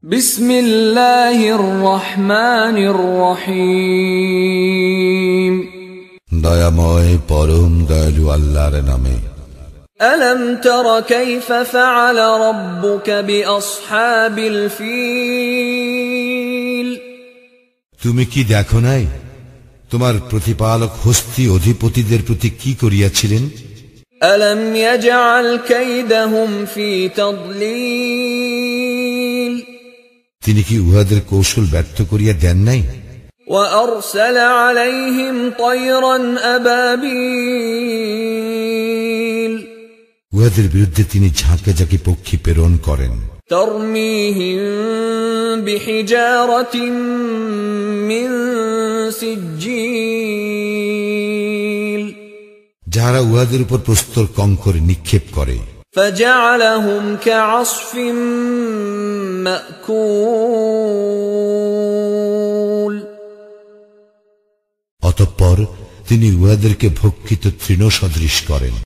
বিসমিল্লাহির রহমানির রহিম। দয়াময় পরম দয়ালু আল্লাহর নামে। আলম তারা কাইফা ফাআলা রাব্বুকা বিআসহাবিল ফিল। তুমি কি দেখো নাই তোমার প্রতিপালক হস্তি অধিপতিদের প্রতি কি করিয়াছিলেন? আলম ইয়াজআল কাইদাহুম ফি তাদলিল। তিনি কি উহাদের কৌশল ব্যর্থ করিয়া দেন নাই? وأرسل عليهم طيرا أبابيل। উহাদের বিরুদ্ধে তিনি ঝাঁকে ঝাঁকে পক্ষী প্রেরণ করেন। ترميهم بحجارة من سجيل। যাহারা উহাদের উপর প্রস্তর কঙ্কর নিক্ষেপ করে। فجعلهم كعصف مأكول। অতঃপর তিনি উহাদেরকে ভক্ষিত তৃণ সদৃশ করেন।